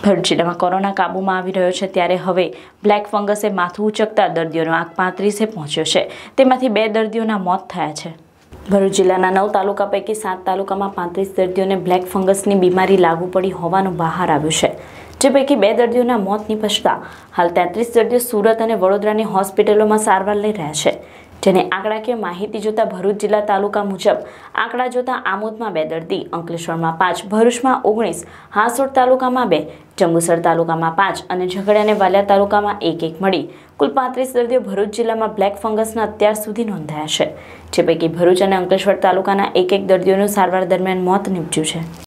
ભરૂચ જિલ્લામાં કોરોના કાબૂમાં આવી રહ્યો છે ત્યારે હવે બ્લેક ફંગસે માથું ઉચકતા દર્દીઓનો આંક 35એ પહોંચ્યો છે। તેમાંથી 2 દર્દીઓના મોત થયા છે। ભરૂચ જિલ્લાના 9 તાલુકા પૈકી 7 તાલુકામાં 35 દર્દીઓને બ્લેક ફંગસની બીમારી લાગુ પડી હોવાનું બહાર આવ્યું છે, જે પૈકી 2 દર્દીઓના મોત નિપજતા હાલ 33 દર્દીઓ સુરત અને વડોદરાની હોસ્પિટલોમાં સારવાર લઈ રહ્યા છે। જેને આંકડાકીય માહિતી જોતા ભરૂચ જિલ્લા તાલુકા મુજબ આંકડા જોતા આમોદમાં 2 દર્દી, અંકલેશ્વરમાં 5, ભરૂચમાં 19, હાંસોડ તાલુકામાં 2, જંબુસર તાલુકામાં 5 અને ઝઘડિયા અને વાલિયા તાલુકામાં 1 મળી કુલ 35 દર્દીઓ ભરૂચ જિલ્લામાં બ્લેક ફંગસના અત્યાર સુધી નોંધાયા છે, જે પૈકી ભરૂચ અને અંકલેશ્વર તાલુકાના 1 દર્દીઓનું સારવાર દરમિયાન મોત નીપજ્યું છે।